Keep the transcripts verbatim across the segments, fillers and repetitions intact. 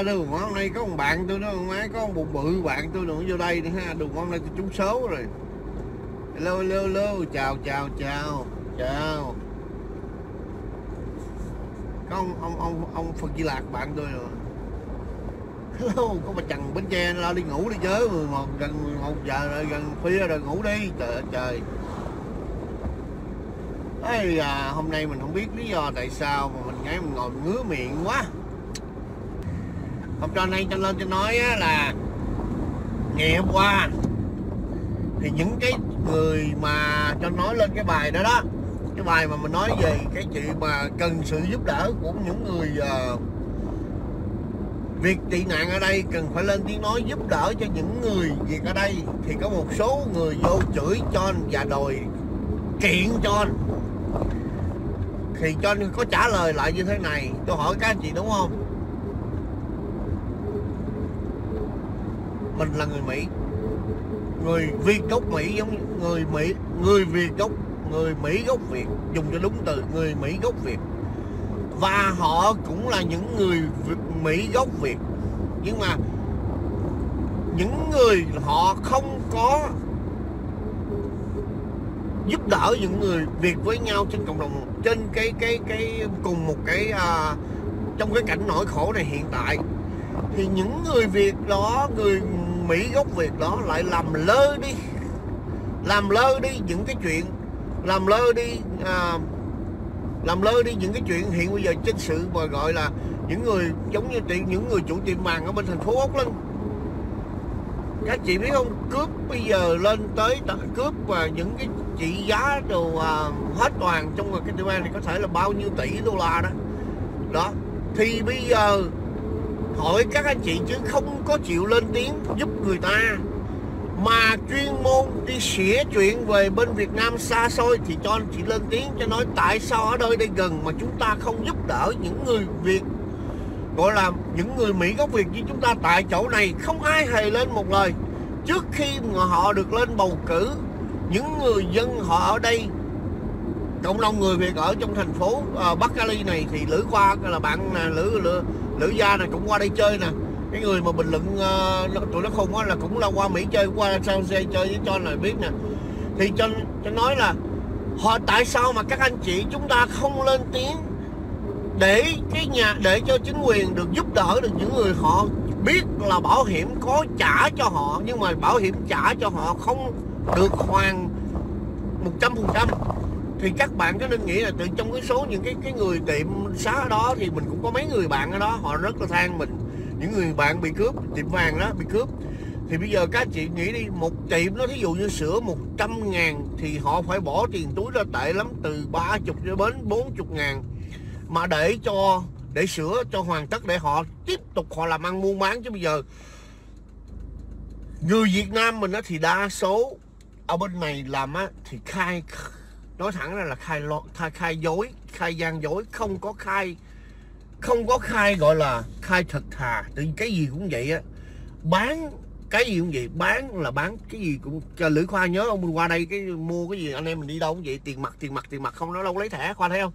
ha. Đường hôm nay có một bạn tôi nó máy có một bụng bự bạn tôi nữa vô đây nữa ha. Đường hôm nay tôi trúng số rồi. Hello hello hello, chào chào chào chào. Có ông ông ông ông Phật Di Lạc bạn tôi rồi. Hello, có bà Trần Bến Tre lo đi ngủ đi chứ, mười một gần mười một giờ rồi, gần khuya rồi, ngủ đi. Trời ơi trời. Ê, à, hôm nay mình không biết lý do tại sao mà mình ngay mình ngồi ngứa miệng quá. Hôm cho nay cho lên cho nói á, là ngày hôm qua thì những cái người mà cho nói lên cái bài đó đó, cái bài mà mình nói về cái chuyện mà cần sự giúp đỡ của những người uh, Việt tị nạn ở đây, cần phải lên tiếng nói giúp đỡ cho những người Việt ở đây, thì có một số người vô chửi John và đòi kiện John. Thì John có trả lời lại như thế này, tôi hỏi các anh chị đúng không? Mình là người Mỹ, người Việt gốc Mỹ, giống như người Mỹ, người Việt gốc, người Mỹ gốc Việt, dùng cho đúng từ người Mỹ gốc Việt, và họ cũng là những người Mỹ gốc Việt, nhưng mà những người họ không có giúp đỡ những người Việt với nhau trên cộng đồng, trên cái cái cái cùng một cái uh, trong cái cảnh nỗi khổ này hiện tại, thì những người Việt đó, người Mỹ gốc Việt đó lại làm lơ đi, làm lơ đi những cái chuyện, làm lơ đi uh, làm lơ đi những cái chuyện hiện bây giờ trên sự mà gọi là những người giống như tiệm, những người chủ tiệm vàng ở bên thành phố Úc Linh. Các chị biết không, cướp bây giờ lên tới cướp và những cái trị giá đồ uh, hết toàn trong cái tiệm vàng này có thể là bao nhiêu tỷ đô la đó. Đó, thì bây giờ hỏi các anh chị chứ không có chịu lên tiếng giúp người ta, mà chuyên môn đi xỉa chuyện về bên Việt Nam xa xôi, thì cho anh chị lên tiếng cho nói tại sao ở đây đây gần mà chúng ta không giúp đỡ những người Việt, gọi là những người Mỹ gốc Việt như chúng ta tại chỗ này. Không ai hề lên một lời. Trước khi mà họ được lên bầu cử, những người dân họ ở đây, cộng đồng người Việt ở trong thành phố uh, Bắc Cali này, thì Lữ Khoa là bạn nè, Lữ, Lữ Lữ Gia này cũng qua đây chơi nè. Cái người mà bình luận uh, tụi nó khùng á là cũng là qua Mỹ chơi, qua San Jose chơi với cho là biết nè. Thì cho cho nói là họ tại sao mà các anh chị chúng ta không lên tiếng để cái nhà để cho chính quyền được giúp đỡ được những người họ biết là bảo hiểm có trả cho họ, nhưng mà bảo hiểm trả cho họ không được hoàn một trăm phần trăm. Thì các bạn có nên nghĩ là từ trong cái số những cái cái người tiệm xá ở đó thì mình cũng có mấy người bạn ở đó họ rất là than mình, những người bạn bị cướp, tiệm vàng đó bị cướp. Thì bây giờ các chị nghĩ đi, một tiệm đó thí dụ như sửa một trăm ngàn thì họ phải bỏ tiền túi ra tệ lắm, từ ba mươi cho đến bốn mươi ngàn mà để cho để sửa cho hoàn tất để họ tiếp tục họ làm ăn buôn bán. Chứ bây giờ người Việt Nam mình á thì đa số ở bên này làm á thì khai, nói thẳng ra là khai khai, khai dối, khai gian dối, không có khai không có khai gọi là khai thật thà. Tự cái gì cũng vậy á, bán cái gì cũng vậy, bán là bán cái gì cũng. Lữ Khoa nhớ ông mình qua đây cái mua cái gì anh em mình đi đâu cũng vậy, tiền mặt tiền mặt tiền mặt không, nó đâu lấy thẻ. Khoa thấy không?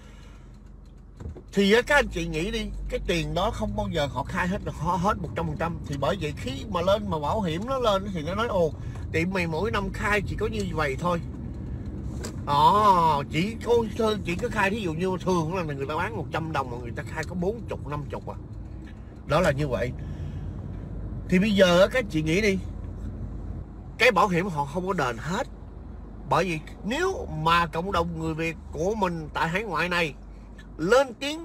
Thì các anh chị nghĩ đi, cái tiền đó không bao giờ họ khai hết, họ hết một trăm phần trăm. Thì bởi vậy khi mà lên mà bảo hiểm nó lên thì nó nói ồ tiệm mày mỗi năm khai chỉ có như vậy thôi. Đó, chỉ có chỉ có khai thí dụ như thường là người ta bán một trăm đồng mà người ta khai có bốn mươi, năm mươi à. Đó là như vậy. Thì bây giờ các chị nghĩ đi, cái bảo hiểm họ không có đền hết. Bởi vì nếu mà cộng đồng người Việt của mình tại hải ngoại này lên tiếng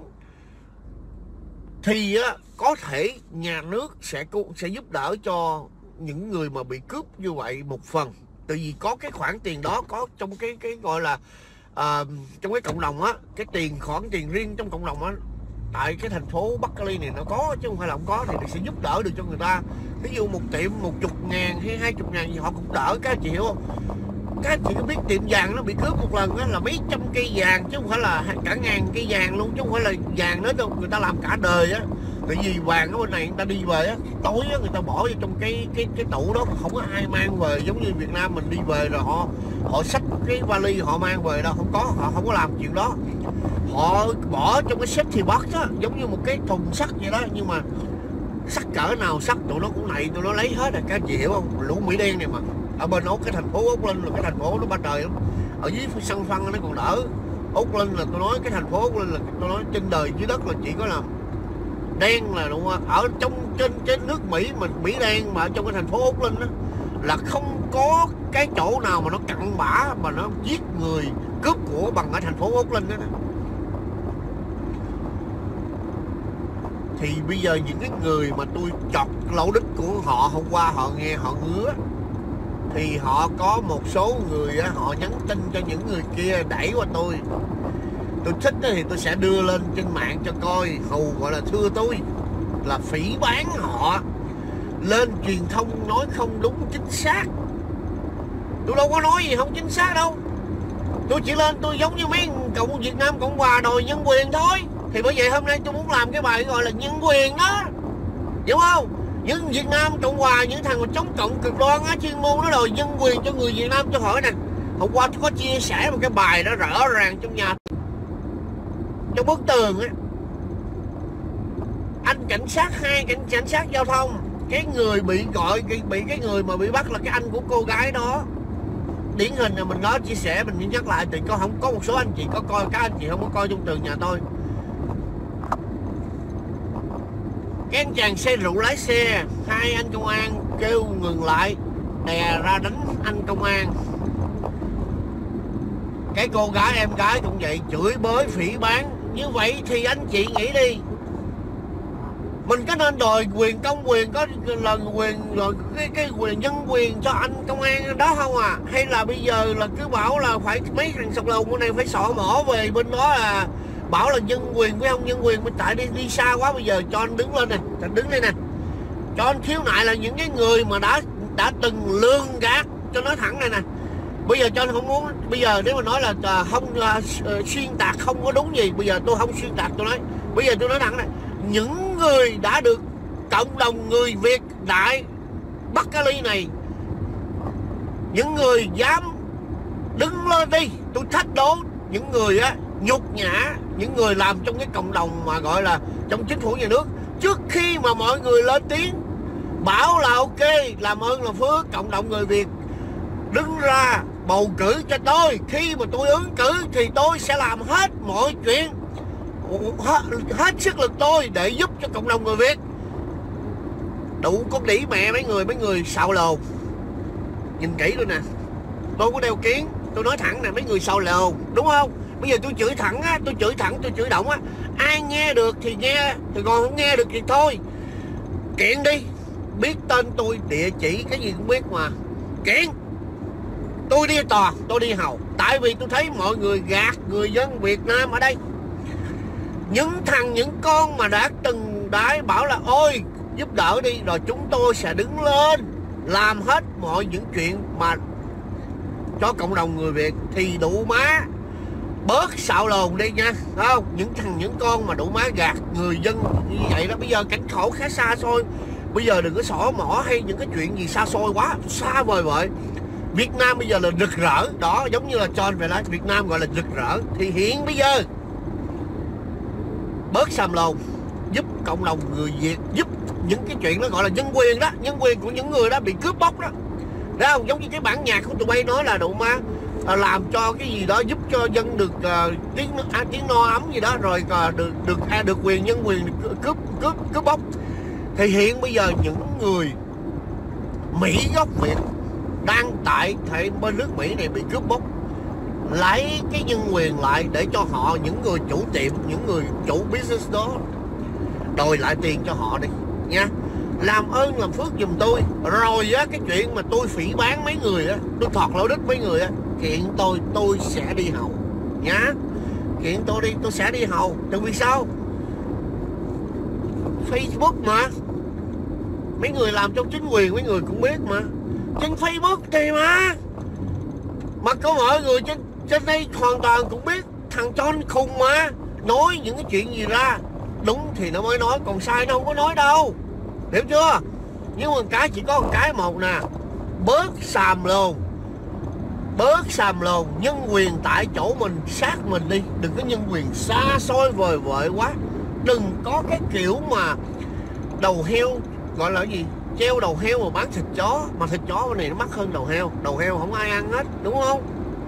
thì á, có thể nhà nước sẽ sẽ giúp đỡ cho những người mà bị cướp như vậy một phần. Tại vì có cái khoản tiền đó có trong cái cái gọi là uh, trong cái cộng đồng á, cái tiền khoản tiền riêng trong cộng đồng á, tại cái thành phố Bắc Cali này nó có chứ không phải là không có, thì sẽ giúp đỡ được cho người ta. Ví dụ một tiệm một chục ngàn hay hai chục ngàn gì họ cũng đỡ. Các chị hiểu không? Các anh chị có biết tiệm vàng nó bị cướp một lần á là mấy trăm cây vàng, chứ không phải là cả ngàn cây vàng luôn, chứ không phải là vàng nữa đâu, người ta làm cả đời á. Tại vì vàng ở bên này người ta đi về á, tối á người ta bỏ vô trong cái cái cái tủ đó, không có ai mang về giống như Việt Nam mình đi về rồi họ họ xách cái vali họ mang về đâu, không có, họ không có làm chuyện đó. Họ bỏ trong cái safety box á, giống như một cái thùng sắt vậy đó, nhưng mà sắc cỡ nào sắc tụi nó cũng này, tụi nó lấy hết rồi. Các anh chị hiểu không? Lũ Mỹ đen này mà ở bên Úc, cái thành phố Úc Linh là cái thành phố nó ba trời lắm. Ở dưới sân phân nó còn đỡ. Úc Linh là tôi nói cái thành phố Úc Linh là tôi nói trên đời dưới đất là chỉ có là đen là đúng không? Ở trong trên trên nước Mỹ mình Mỹ đen mà ở trong cái thành phố Úc Linh đó là không có cái chỗ nào mà nó cặn bã mà nó giết người cướp của bằng ở thành phố Úc Linh đó, đó. Thì bây giờ những cái người mà tôi chọt lỗ đít của họ hôm qua họ nghe họ ngứa thì họ có một số người á, họ nhắn tin cho những người kia đẩy qua tôi. Tôi thích thì tôi sẽ đưa lên trên mạng cho coi, hầu gọi là thưa tôi là phỉ báng họ, lên truyền thông nói không đúng chính xác. Tôi đâu có nói gì không chính xác đâu. Tôi chỉ lên tôi giống như mấy cộng Việt Nam Cộng Hòa đòi nhân quyền thôi. Thì bởi vậy hôm nay tôi muốn làm cái bài gọi là nhân quyền đó, hiểu không? Những Việt Nam Cộng Hòa, những thằng mà chống cộng cực đoan á, chuyên môn nó đòi nhân quyền cho người Việt Nam. Tôi hỏi nè, hôm qua tôi có chia sẻ một cái bài đó rõ ràng trong nhà, trong bức tường á, anh cảnh sát hai cảnh cảnh sát giao thông, cái người bị gọi bị cái người mà bị bắt là cái anh của cô gái đó, điển hình là mình đó chia sẻ, mình nhắc lại thì có không có một số anh chị có coi, các anh chị không có coi trong tường nhà tôi. Cái anh chàng xe rượu lái xe, hai anh công an kêu ngừng lại, đè ra đánh anh công an. Cái cô gái em gái cũng vậy, chửi bới phỉ báng. Như vậy thì anh chị nghĩ đi, mình có nên đòi quyền công quyền, có là quyền rồi cái cái quyền nhân quyền cho anh công an đó không à? Hay là bây giờ là cứ bảo là phải mấy thằng sọc lầu của này phải sọ mỏ về bên đó là bảo là nhân quyền với không nhân quyền, mình tại đi đi xa quá. Bây giờ cho anh đứng lên nè, anh đứng đây nè, cho anh khiếu nại là những cái người mà đã đã từng lương gạt, cho nói thẳng này nè. Bây giờ cho anh không muốn, bây giờ nếu mà nói là không uh, xuyên tạc không có đúng gì, bây giờ tôi không xuyên tạc, tôi nói bây giờ tôi nói thẳng này, những người đã được cộng đồng người Việt đại Bắc Cali này, những người dám đứng lên đi, tôi thách đố những người á nhục nhã những người làm trong cái cộng đồng mà gọi là trong chính phủ nhà nước, trước khi mà mọi người lên tiếng bảo là ok, làm ơn làm phước cộng đồng người Việt đứng ra bầu cử cho tôi, khi mà tôi ứng cử thì tôi sẽ làm hết mọi chuyện, hết, hết sức lực tôi để giúp cho cộng đồng người Việt. Đủ con đĩ mẹ mấy người mấy người xạo lồ. Nhìn kỹ tôi nè, tôi có đeo kiến, tôi nói thẳng nè, mấy người xạo lồ, đúng không? Bây giờ tôi chửi thẳng á, tôi chửi thẳng, tôi chửi động á, ai nghe được thì nghe, thì còn không nghe được thì thôi, kiện đi. Biết tên tôi, địa chỉ cái gì cũng biết mà, kiện. Tôi đi tòa, tôi đi hầu. Tại vì tôi thấy mọi người gạt người dân Việt Nam ở đây. Những thằng, những con mà đã từng đái bảo là ôi giúp đỡ đi, rồi chúng tôi sẽ đứng lên làm hết mọi những chuyện mà cho cộng đồng người Việt, thì đủ má bớt xạo lồn đi nha, thấy không? Những thằng, những con mà đủ má gạt người dân như vậy đó. Bây giờ cảnh khổ khá xa xôi, bây giờ đừng có xỏ mỏ hay những cái chuyện gì xa xôi quá, xa vời vợi. Việt Nam bây giờ là rực rỡ đó, giống như là John về lá Việt Nam gọi là rực rỡ. Thì hiện bây giờ bớt xàm lồn, giúp cộng đồng người Việt, giúp những cái chuyện đó gọi là nhân quyền đó, nhân quyền của những người đó bị cướp bóc đó, thấy không? Giống như cái bản nhạc của tụi bay nói là đủ má làm cho cái gì đó giúp cho dân được uh, tiếng à, tiếng no ấm gì đó, rồi uh, được được à, được quyền nhân quyền cướp cướp cướp bóc. Thì hiện bây giờ những người Mỹ gốc Việt đang tại tại bên nước Mỹ này bị cướp bóc, lấy cái nhân quyền lại để cho họ, những người chủ tiệm, những người chủ business đó đòi lại tiền cho họ đi nha. Làm ơn làm phước giùm tôi. Rồi á, cái chuyện mà tôi phỉ bán mấy người á, tôi thọt lỗ đít mấy người á, kiện tôi, tôi sẽ đi hầu nhá. Kiện tôi đi, tôi sẽ đi hầu. Tại vì sao? Facebook mà, mấy người làm trong chính quyền mấy người cũng biết mà. Trên Facebook thì mà mà có mọi người trên trên đây hoàn toàn cũng biết thằng John khùng mà, nói những cái chuyện gì ra đúng thì nó mới nói, còn sai nó không có nói đâu, hiểu chưa? Nhưng mà cái chỉ có một cái một nè, bớt xàm lồn, bớt xàm lồn, nhân quyền tại chỗ mình, sát mình đi, đừng có nhân quyền xa xôi vời vợi quá. Đừng có cái kiểu mà đầu heo, gọi là cái gì, treo đầu heo mà bán thịt chó, mà thịt chó bên này nó mắc hơn đầu heo. Đầu heo không ai ăn hết, đúng không?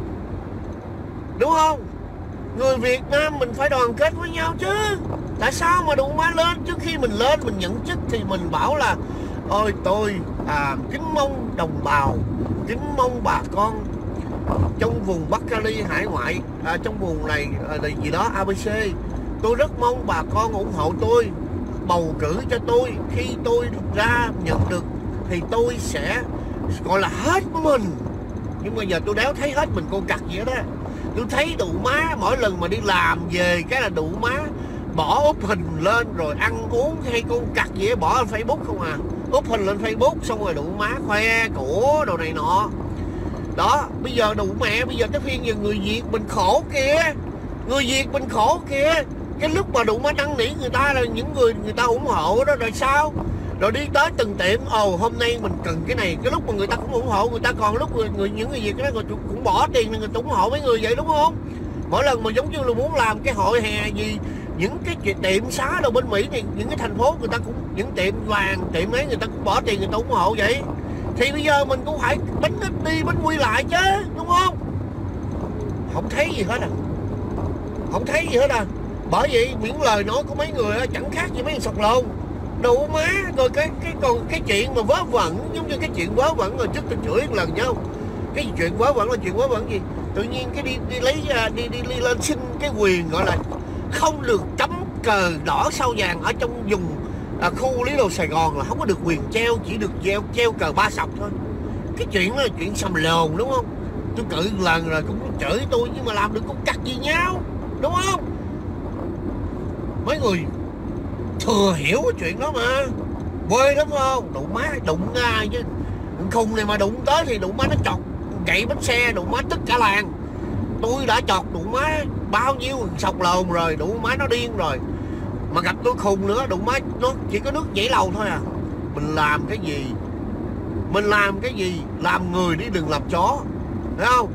Đúng không? Người Việt Nam mình phải đoàn kết với nhau chứ. Tại sao mà đụng má lên, trước khi mình lên mình nhận chức thì mình bảo là ôi tôi à, kính mong đồng bào, kính mong bà con trong vùng Bắc Cali hải ngoại, à, trong vùng này à, là gì đó a bê xê, tôi rất mong bà con ủng hộ tôi, bầu cử cho tôi. Khi tôi ra nhận được thì tôi sẽ gọi là hết mình. Nhưng mà giờ tôi đéo thấy hết mình con cặc gì hết á. Tôi thấy đủ má mỗi lần mà đi làm về cái là đủ má bỏ úp hình lên rồi ăn uống hay con cặc gì đó, bỏ lên Facebook không à. Úp hình lên Facebook xong rồi đủ má khoe của đồ này nọ. Đó, bây giờ đủ mẹ, bây giờ tới phiên giờ người Việt mình khổ kìa. Người Việt mình khổ kìa. Cái lúc mà đủ má năn nỉ người ta là những người người ta ủng hộ đó rồi sao? Rồi đi tới từng tiệm, ồ hôm nay mình cần cái này, cái lúc mà người ta cũng ủng hộ, người ta còn lúc người, người những người Việt đó người cũng bỏ tiền người ta ủng hộ mấy người vậy, đúng không? Mỗi lần mà giống như là muốn làm cái hội hè gì, những cái tiệm xá đâu bên Mỹ thì những cái thành phố người ta cũng, những tiệm vàng, tiệm ấy người ta cũng bỏ tiền người ta ủng hộ vậy. Thì bây giờ mình cũng phải bánh ít đi bánh quy lại chứ, đúng không? Không thấy gì hết à, không thấy gì hết à. Bởi vậy những lời nói của mấy người đó chẳng khác gì mấy người sọc lồn đủ má. Rồi cái cái còn cái chuyện mà vớ vẩn, giống như cái chuyện vớ vẩn rồi trước tôi chửi một lần nhau. Cái chuyện vớ vẩn là chuyện vớ vẩn gì? Tự nhiên cái đi đi lấy đi đi, đi lên xin cái quyền gọi là không được cắm cờ đỏ sao vàng ở trong vùng à, khu Lý Đô Sài Gòn, là không có được quyền treo, chỉ được treo treo cờ ba sọc thôi. Cái chuyện đó là chuyện sầm lồn, đúng không? Tôi cự lần rồi cũng chửi tôi, nhưng mà làm được cũng cắt gì nhau, đúng không? Mấy người thừa hiểu cái chuyện đó mà quê lắm không? Đụng má đụng ai chứ khùng này mà đụng tới thì đụng má nó chọt gậy bánh xe, đụng má tất cả làng. Tôi đã chọt đụng má bao nhiêu sọc lồn rồi, đụng má nó điên rồi. Mà gặp tôi khùng nữa, đụng má nó chỉ có nước nhảy lầu thôi à. Mình làm cái gì, mình làm cái gì, làm người đi đừng làm chó, thấy không?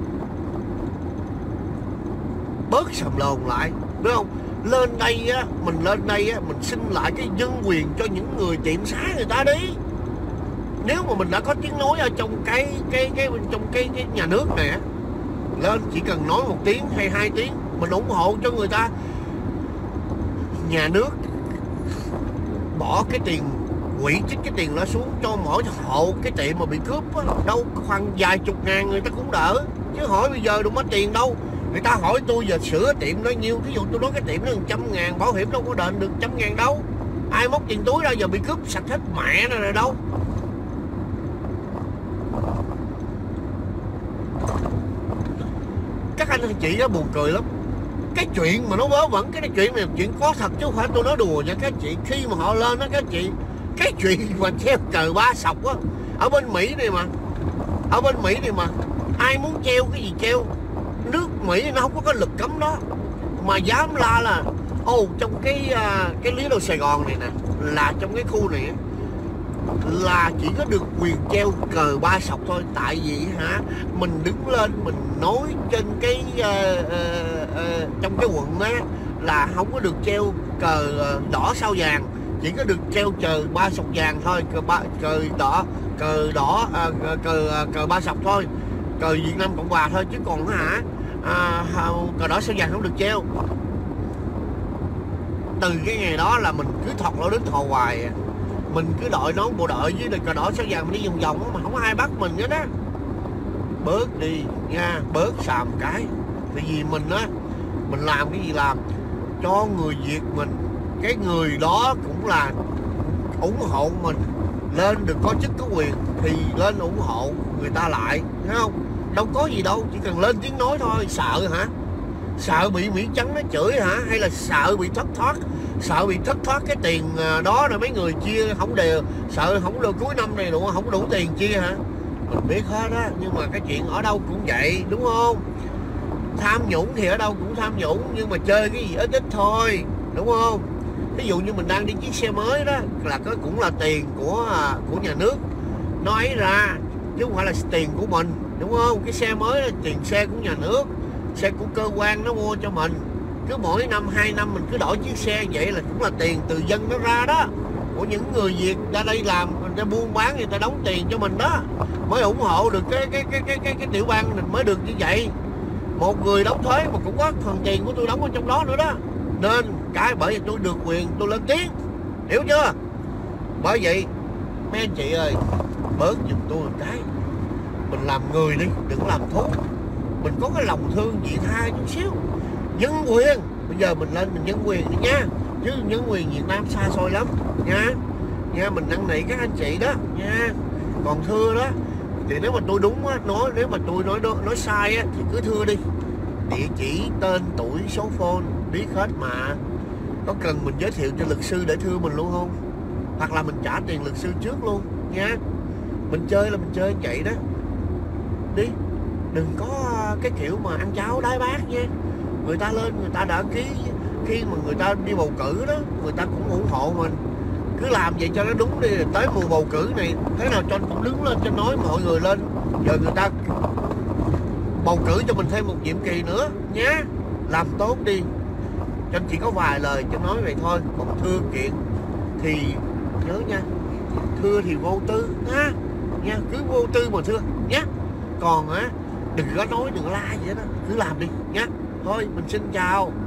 Bớt sầm lồn lại, đúng không? Lên đây á, mình lên đây á, mình xin lại cái nhân quyền cho những người tiệm xá người ta đi. Nếu mà mình đã có tiếng nói ở trong cái cái cái trong cái cái nhà nước này á, lên chỉ cần nói một tiếng hay hai tiếng mình ủng hộ cho người ta. Nhà nước bỏ cái tiền quỹ chích cái tiền đó xuống cho mỗi hộ cái tiệm mà bị cướp á, đâu khoảng vài chục ngàn người ta cũng đỡ. Chứ hỏi bây giờ đụng có tiền đâu. Người ta hỏi tôi giờ sửa tiệm bao nhiêu, ví dụ tôi nói cái tiệm nó một trăm ngàn, bảo hiểm đâu có đền được trăm ngàn đâu. Ai móc tiền túi ra giờ bị cướp sạch hết mẹ này rồi đâu. Các anh chị đó buồn cười lắm. Cái chuyện mà nó vớ vẩn, cái chuyện này chuyện có thật chứ không phải tôi nói đùa nha các chị. Khi mà họ lên đó các chị, cái chuyện mà treo cờ ba sọc á, ở bên Mỹ này mà, ở bên Mỹ này mà ai muốn treo cái gì treo. Nước Mỹ nó không có cái lực cấm đó, mà dám la là ô trong cái cái Lý Đô Sài Gòn này nè, là trong cái khu này là chỉ có được quyền treo cờ ba sọc thôi. Tại vì hả, mình đứng lên mình nói trên cái uh, uh, uh, trong cái quận á là không có được treo cờ đỏ sao vàng, chỉ có được treo cờ ba sọc vàng thôi, cờ ba cờ đỏ cờ đỏ uh, cờ cờ ba sọc thôi, cờ Việt Nam Cộng Hòa thôi, chứ còn hả à, cờ đỏ sao vàng không được treo. Từ cái ngày đó là mình cứ thọt lỗ đến thò hoài, mình cứ đội nón bộ đội với cờ đỏ sao vàng mình đi vòng vòng mà không có ai bắt mình hết á. Bớt đi nha, bớt xàm cái. Tại vì mình á, mình làm cái gì làm cho người Việt mình, cái người đó cũng là ủng hộ mình, lên được có chức có quyền thì lên ủng hộ người ta lại, thấy không? Đâu có gì đâu, chỉ cần lên tiếng nói thôi. Sợ hả? Sợ bị Mỹ Trắng nó chửi hả? Hay là sợ bị thất thoát? Sợ bị thất thoát cái tiền đó rồi mấy người chia không đều, sợ không được cuối năm này đủ không đủ tiền chia hả? Mình biết hết á, nhưng mà cái chuyện ở đâu cũng vậy, đúng không? Tham nhũng thì ở đâu cũng tham nhũng, nhưng mà chơi cái gì ít ít thôi, đúng không? Ví dụ như mình đang đi chiếc xe mới đó là có cũng là tiền của của nhà nước nó ấy ra, chứ không phải là tiền của mình, đúng không? Cái xe mới là tiền xe của nhà nước, xe của cơ quan nó mua cho mình. Cứ mỗi năm hai năm mình cứ đổi chiếc xe vậy là cũng là tiền từ dân nó ra đó, của những người Việt ra đây làm, người ta buôn bán, người ta đóng tiền cho mình đó, mới ủng hộ được cái cái cái cái cái, cái tiểu bang mình mới được như vậy. Một người đóng thuế mà cũng có phần tiền của tôi đóng ở trong đó nữa đó, nên cái bởi vì tôi được quyền tôi lên tiếng, hiểu chưa? Bởi vậy mấy anh chị ơi, bớt giùm tôi một cái, mình làm người đi, đừng có làm thú. Mình có cái lòng thương vị tha chút xíu, nhân quyền. Bây giờ mình lên mình nhân quyền đi nha, chứ nhân quyền Việt Nam xa xôi lắm nha. Nha, mình năn nỉ các anh chị đó nha. Còn thưa đó thì nếu mà tôi đúng á, nói nếu mà tôi nói nói sai á thì cứ thưa đi. Địa chỉ, tên, tuổi, số phone biết hết mà. Có cần mình giới thiệu cho luật sư để thưa mình luôn không? Hoặc là mình trả tiền luật sư trước luôn nha. Mình chơi là mình chơi vậy đó đi, đừng có cái kiểu mà ăn cháo đái bát nha. Người ta lên người ta đã ký, khi mà người ta đi bầu cử đó, người ta cũng ủng hộ mình. Cứ làm vậy cho nó đúng đi, tới mùa bầu cử này thế nào cho cũng đứng lên cho nói mọi người lên, giờ người ta bầu cử cho mình thêm một nhiệm kỳ nữa nhá. Làm tốt đi. Cho anh chỉ có vài lời cho nói vậy thôi. Còn thưa kiện thì nhớ nha, thưa thì vô tư ha nha, cứ vô tư mà thưa nhé. Còn á đừng có nói đừng có la gì hết đó, cứ làm đi nhé. Thôi mình xin chào.